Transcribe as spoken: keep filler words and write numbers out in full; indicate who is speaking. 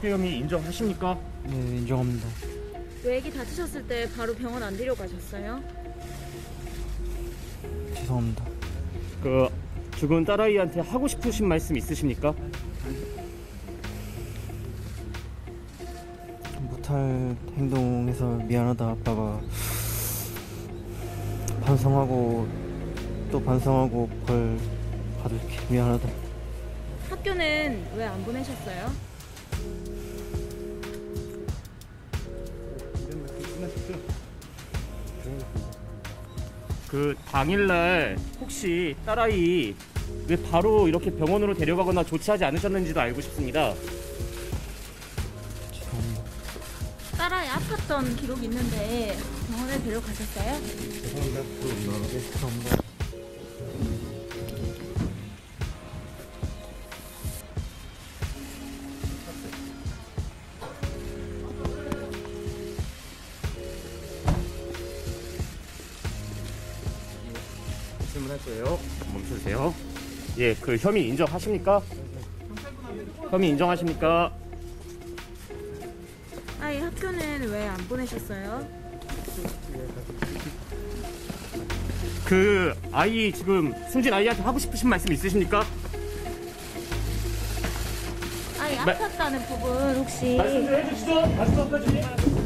Speaker 1: 학대 혐의 인정하십니까?
Speaker 2: 네, 인정합니다.
Speaker 3: 왜 애기 다치셨을 때 바로 병원 안 데려가셨어요?
Speaker 2: 죄송합니다.
Speaker 1: 그 죽은 딸아이한테 하고 싶으신 말씀 있으십니까?
Speaker 2: 못할 행동해서 미안하다. 아빠가 반성하고 또 반성하고 벌 받을게. 미안하다.
Speaker 3: 학교는 왜 안 보내셨어요?
Speaker 1: 그 당일날 혹시 딸아이 왜 바로 이렇게 병원으로 데려가거나 조치하지 않으셨는지도 알고 싶습니다.
Speaker 2: 죄송합니다.
Speaker 3: 딸아이 아팠던 기록이 있는데 병원에 데려가셨어요?
Speaker 1: 죄송합니다.
Speaker 2: 네, 죄송합니다.
Speaker 1: 질문할 거예요. 멈춰주세요. 예, 그 혐의 인정하십니까? 혐의 인정하십니까?
Speaker 3: 아이 학교는 왜 안 보내셨어요?
Speaker 1: 그 아이 지금 숨진 아이한테 하고 싶으신 말씀 있으십니까?
Speaker 3: 아이
Speaker 1: 마-
Speaker 3: 아팠다는 부분 혹시
Speaker 1: 말씀 좀 해주시죠. 말씀 좀 해주시죠.